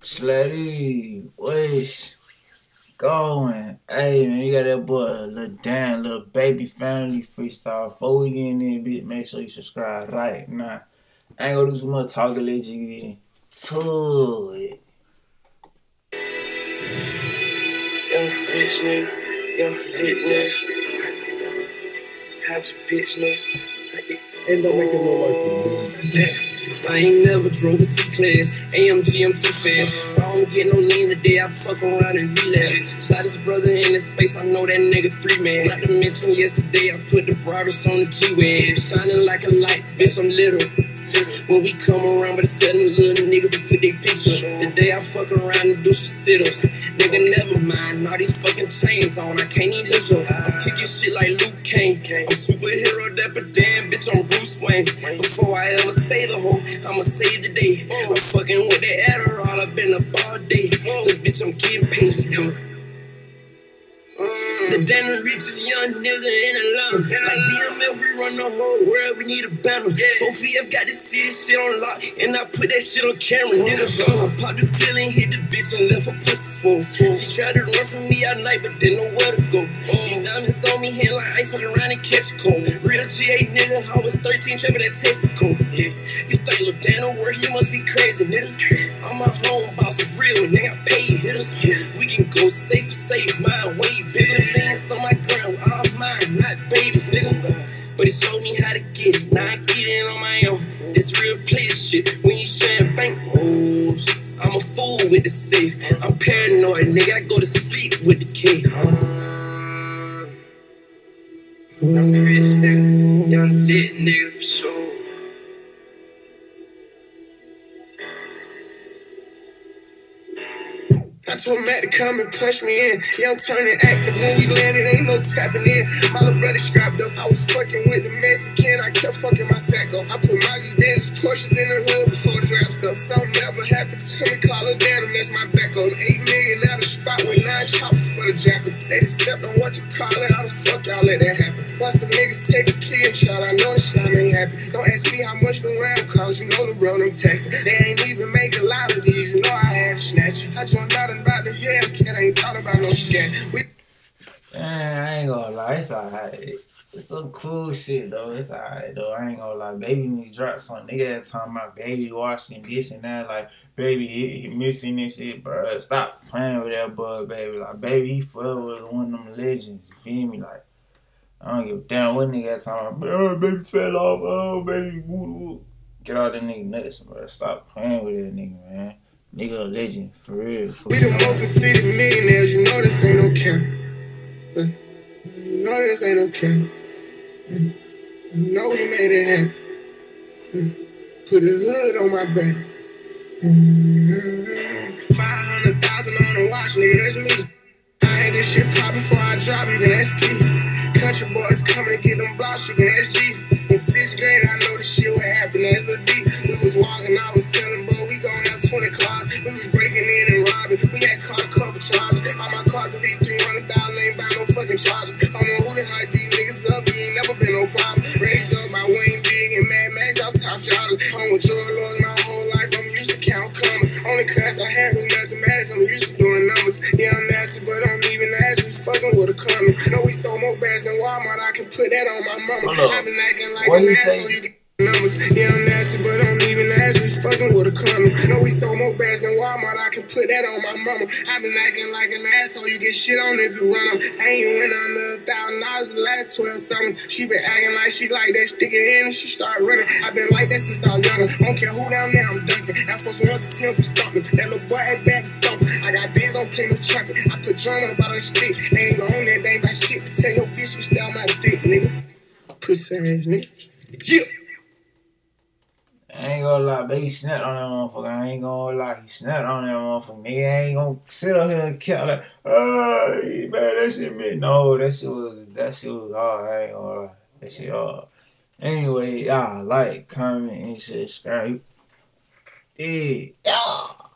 Slutty, what's going? Hey man, you got that boy Lil Dan, little baby family freestyle. Before we get in there, bitch, make sure you subscribe right now. I ain't gonna do some more talking, let you get into it. Young bitch nigga, young hit nigga, hot bitch nigga. And don't make it look like you movie. I ain't never drove a C-Class, AMG, I'm too fast. I don't get no lean today, I fuck around and relapse. Shot his brother in his face, I know that nigga 3-man. Not to mention yesterday, I put the brothers on the G-Wag. Shining like a light, bitch, I'm little. When we come around, but tell them little niggas to put their picture. The day I fuck around and do some sit-ups. Nigga, never mind, all these fucking chains on, I can't even lift up. I'm kicking shit like Luke Kane. I'm superhero, dapper damn, bitch, I'm Bruce Wayne. Before I ever save a hoe, I'ma save the day. I'm fucking with the Adderall, I've been up all day. The bitch, I'm getting paid. The Dann, the richest young nigga in Atlanta. Like DMF, we run the whole world, we need a banner. 4PF got this city shit on lock, and I put that shit on camera, nigga. I popped the pill and hit the bitch and left her pussy swole. She tried to run from me at night, but didn't know where to go. These diamonds on me, hand like ice, fucking around and catch a cold. Real GA nigga, I was 13, trapping that Texaco. You think Lil Dan will work, he must be crazy, nigga. I'm my home boss, it's real, nigga, I pay hitters. We can go safe, mine way bigger. On my ground, all mine, not babies, nigga. But it showed me how to get it. Now I get it on my own. This real player shit. When you sharing bank rolls, I'm a fool with the safe. I'm paranoid, nigga. I go to sleep with the key. Young rich nigga, young lit nigga for sure. I told Matt to come and punch me in. Yeah, I'm turning active when we landed, ain't no tapping in. My little brother strapped up, I was fucking with the Mexican, I kept fucking my Sacco. I put Mazzi's Benz, Porsches in the hood before draft stuff. Something never happened to me, call her down, and that's my back on. 8 million out of spot with 9 choppers for the jackal. They just stepped on what you call it, how the fuck y'all let that happen? Why some niggas take a plea and shot, I know the slime ain't happy. Don't ask me how much the round cost, you know the bro, them taxes. They ain't even make a lot of these, you know I had to snatch you. I jumped out and about the kid ain't thought about no scat. Man, I ain't gonna lie, it's alright. It's some cool shit though. It's alright though. I ain't gonna lie. Baby need to drop something. Nigga that talking about baby washing this and that. Like baby he missing this shit, bro. Stop playing with that boy, baby. Like baby he forever was one of them legends. You feel me? Like I don't give a damn what nigga that talking about. Oh, baby fell off. Oh baby woo woo. Get all that nigga nuts, bro. Stop playing with that nigga, man. Nigga a legend, for real. We the multi-city millionaires, you know this ain't no cap. You know this ain't no cap. You know we made it happen. Put a hood on my back. 500,000 on the watch, nigga, that's me. I had this shit pop before I drop it, then that's P. Country boys coming to get them blocks, you can SG. In 6th grade, I know this shit would happen, that's the D. We was walking, I was selling, bro, we gon' have 20 cars. We was breaking in and robbing, we had caught a couple charges. All my cars at least 300,000, ain't buy no fucking charger. I don't know who the hype these niggas up, you ain't never been no problem. Raised up by Wayne Big and Mad Max, out top shotters. Home with drug lords my whole life, I'm used to count coming. Only class I had was mathematics, I'm used to doing numbers. Yeah, I'm nasty, but I'm even ass, we fucking with a condom. Know we sold more bags than Walmart, I can put that on my mama. I've been acting like an asshole, you get numbers. Yeah, I'm nasty, but I'm even ass, we fucking with a condom. Know we sold more bags than Walmart, I can put that on my mama. I've been acting like an asshole, you get shit on if you run them. I ain't win under $1,000 the last 12 summers. She been acting like she like that, stick it in and she start running. I've been like that since I was younger. Don't care who down there, I'm dunking. Air Force Ones and Tims, we stomping. That little boy had back and thumping. I got bands on Plymouth trapping. I put drum on the bottom of the stick. They ain't gon' own that thing by shit. Tell your bitch we stay on my dick, nigga. Pussy ass nigga. Yeah. I ain't gonna lie, baby snapped on that motherfucker. I ain't gonna lie, he snapped on that motherfucker. Nigga I ain't gonna sit up here and count like, hey man, that shit meant no, that shit was hard. I ain't gonna lie, that shit hard. Anyway, y'all like, comment, and subscribe. Yeah.